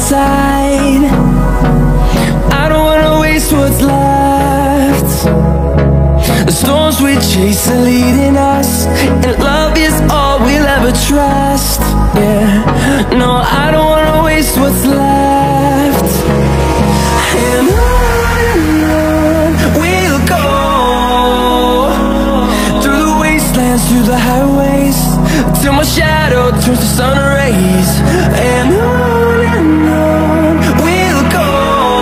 inside. I don't wanna waste what's left. The storms we chase are leading us, and love is all we'll ever trust. Yeah, no, I don't wanna waste what's left. And on we'll go, through the wastelands, through the highways, till my shadow turns to sun rays. And on we'll go,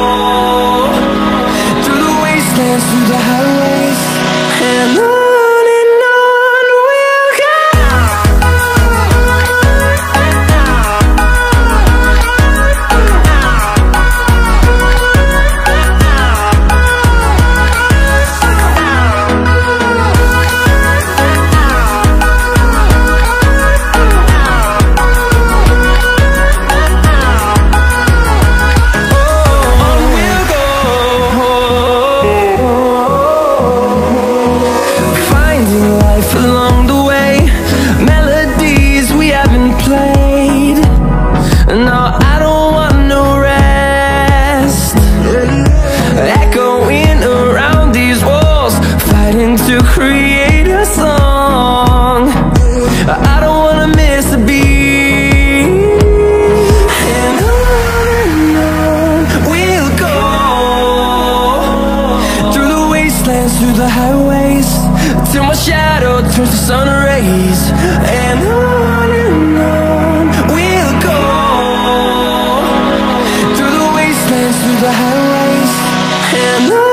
through the wastelands, through the highways, and on. Turns to sun rays, and on we'll go, through the wastelands, through the highways, and on we'll go.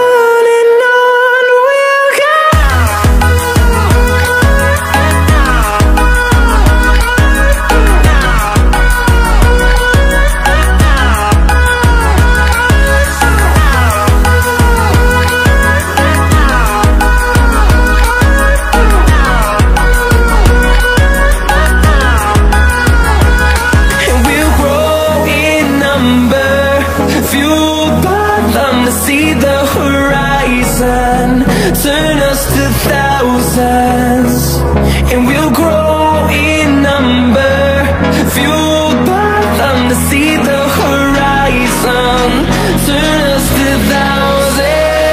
Turn us to thousands, and we'll grow in number, fueled by them to see the horizon. Turn us to thousands,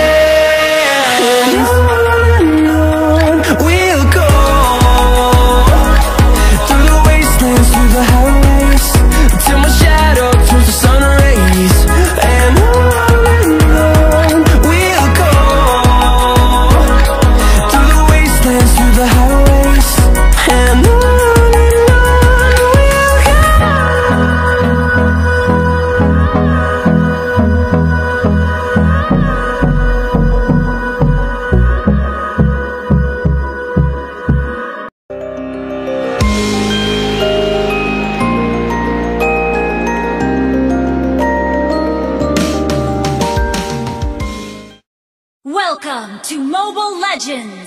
and on we'll go, through the wastelands, through the highways, till my shadow turns to sun rays, and on we'll go, through the highways, and on Welcome to Mobile Legends!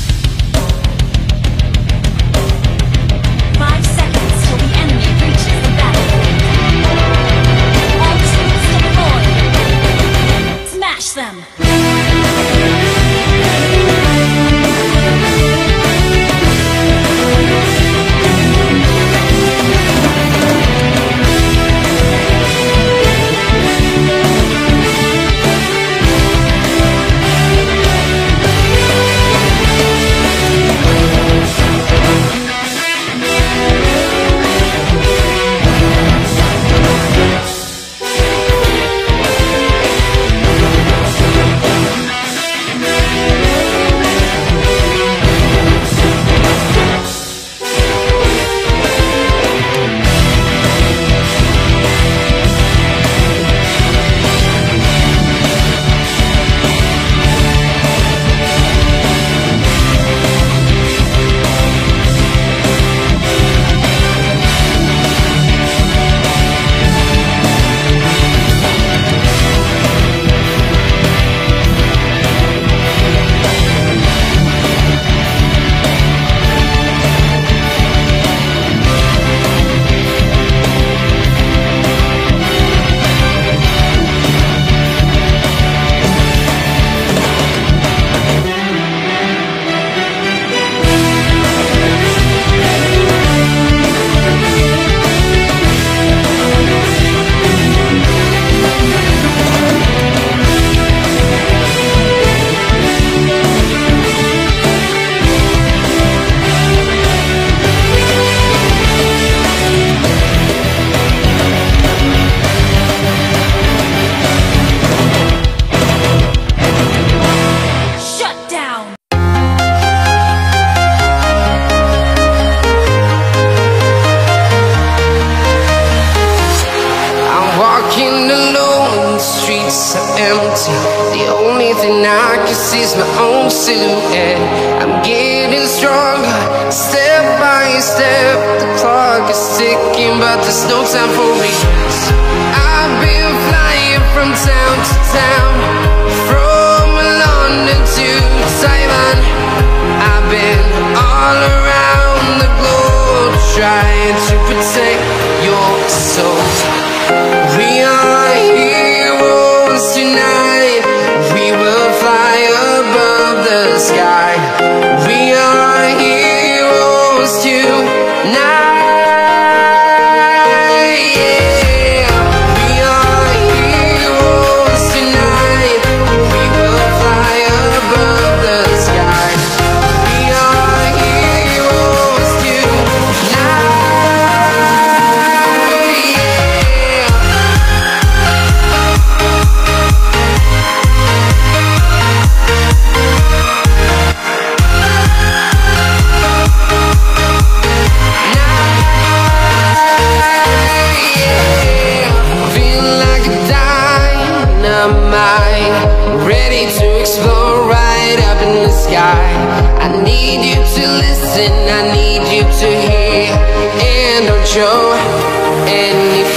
5 seconds till the enemy reaches the battlefield. All troops deployed. Smash them! walking alone, the streets are empty. The only thing I can see is my own silhouette. I'm getting stronger, step by step. The clock is ticking, but there's no time for regrets. I've been flying from town to town, from London to Taiwan. I've been all around the globe, trying to protect your soul. We are heroes tonight. We will fly above the sky. We are heroes tonight. I need you to listen, I need you to hear, and don't show any